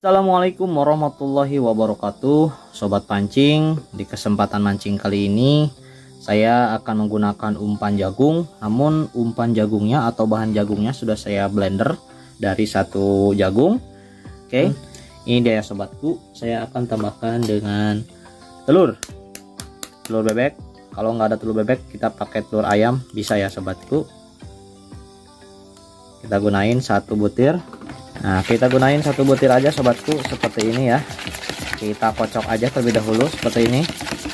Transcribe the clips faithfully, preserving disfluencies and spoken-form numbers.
Assalamualaikum warahmatullahi wabarakatuh, sobat pancing. Di kesempatan mancing kali ini saya akan menggunakan umpan jagung, namun umpan jagungnya atau bahan jagungnya sudah saya blender dari satu jagung. Oke, ini dia ya sobatku. Saya akan tambahkan dengan telur telur bebek. Kalau nggak ada telur bebek, kita pakai telur ayam bisa ya sobatku. Kita gunain satu butir. Nah, kita gunain satu butir aja sobatku, seperti ini ya. Kita kocok aja terlebih dahulu seperti ini.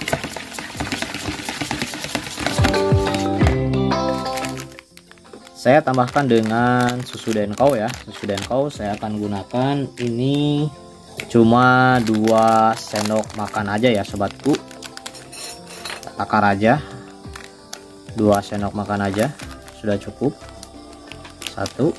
Saya tambahkan dengan susu Denko ya. Susu Denko saya akan gunakan ini cuma dua sendok makan aja ya sobatku. Takar aja. dua sendok makan aja sudah cukup. Satu,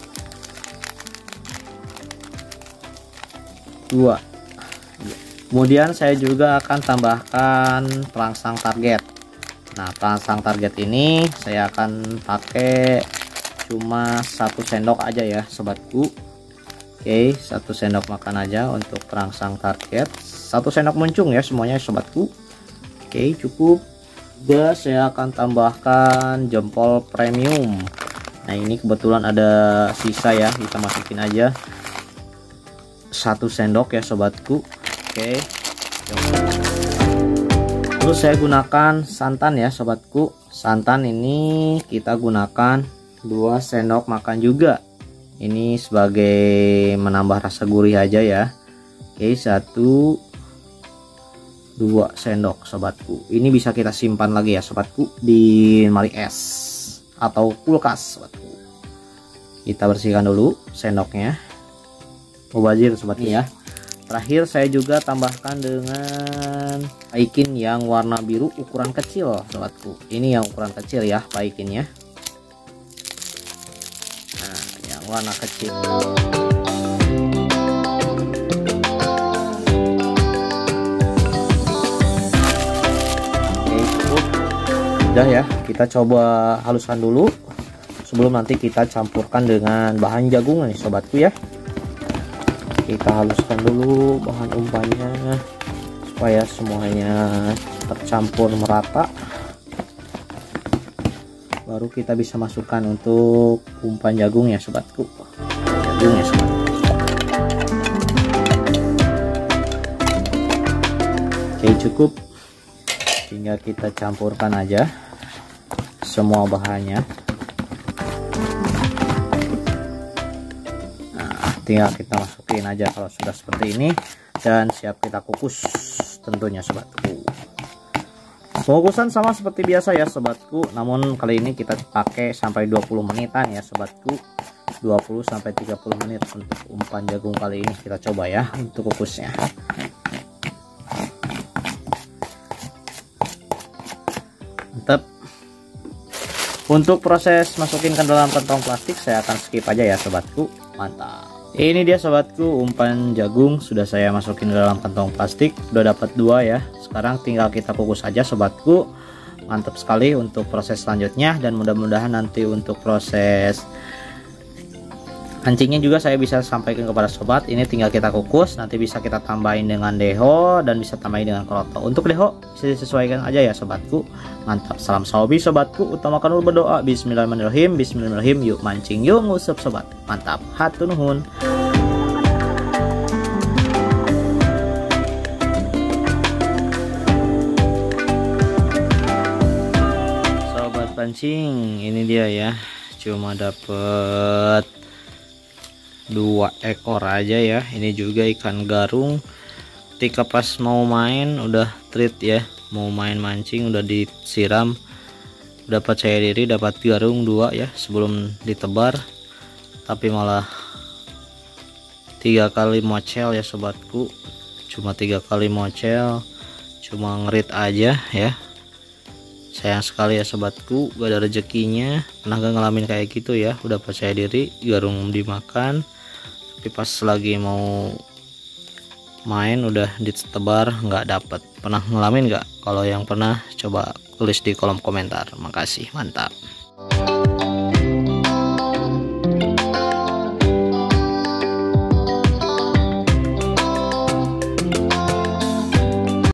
dua. Kemudian saya juga akan tambahkan perangsang target. Nah, perangsang target ini saya akan pakai cuma satu sendok aja ya sobatku. Oke, satu sendok makan aja untuk perangsang target. Satu sendok muncung ya semuanya sobatku. Oke, cukup. Juga saya akan tambahkan jempol premium. Nah, ini kebetulan ada sisa ya, kita masukin aja satu sendok ya sobatku. Oke, terus saya gunakan santan ya sobatku. Santan ini kita gunakan dua sendok makan juga. Ini sebagai menambah rasa gurih aja ya. Oke, satu dua sendok sobatku. Ini bisa kita simpan lagi ya sobatku di lemari es atau kulkas sobatku. Kita bersihkan dulu sendoknya. Mubazir sobatku ya. Terakhir saya juga tambahkan dengan paikin yang warna biru ukuran kecil sobatku. Ini yang ukuran kecil ya paikinnya. Nah, yang warna kecil. Oke, cukup. Udah ya, kita coba haluskan dulu sebelum nanti kita campurkan dengan bahan jagung nih sobatku ya. Kita haluskan dulu bahan umpannya supaya semuanya tercampur merata, baru kita bisa masukkan untuk umpan jagung ya sobatku. Jagung ya sobatku. Oke, cukup. Tinggal kita campurkan aja semua bahannya. Tinggal kita masukin aja kalau sudah seperti ini, dan siap kita kukus tentunya sobatku. Pengukusan sama seperti biasa ya sobatku, namun kali ini kita pakai sampai dua puluh menitan ya sobatku. Dua puluh sampai tiga puluh menit untuk umpan jagung kali ini. Kita coba ya untuk kukusnya. Mantap. Untuk proses masukin ke dalam kantong plastik saya akan skip aja ya sobatku. Mantap. Ini dia sobatku, umpan jagung sudah saya masukin ke dalam kantong plastik. Udah dapat dua ya. Sekarang tinggal kita kukus aja sobatku. Mantap sekali untuk proses selanjutnya, dan mudah-mudahan nanti untuk proses pancingnya juga saya bisa sampaikan kepada sobat. Ini tinggal kita kukus, nanti bisa kita tambahin dengan deho dan bisa tambahin dengan kroto. Untuk deho bisa disesuaikan aja ya sobatku. Mantap. Salam sahobi sobatku, utamakan dulu berdoa. Bismillahirrahmanirrahim. Bismillahirrahmanirrahim. Yuk mancing, yuk ngusup sobat. Mantap. Hatur nuhun. Sobat pancing, ini dia ya. Cuma dapet dua ekor aja ya. Ini juga ikan garung. Ketika pas mau main udah treat ya, mau main mancing udah disiram, dapat saya diri dapat garung dua ya sebelum ditebar, tapi malah tiga kali mocel ya sobatku. Cuma tiga kali mocel, cuma ngerit aja ya. Sayang sekali ya sobatku, gak ada rezekinya. Pernah gak ngalamin kayak gitu ya, udah percaya diri garung dimakan, tapi pas lagi mau main udah ditebar nggak dapet. Pernah ngalamin nggak? Kalau yang pernah coba tulis di kolom komentar. Makasih, mantap.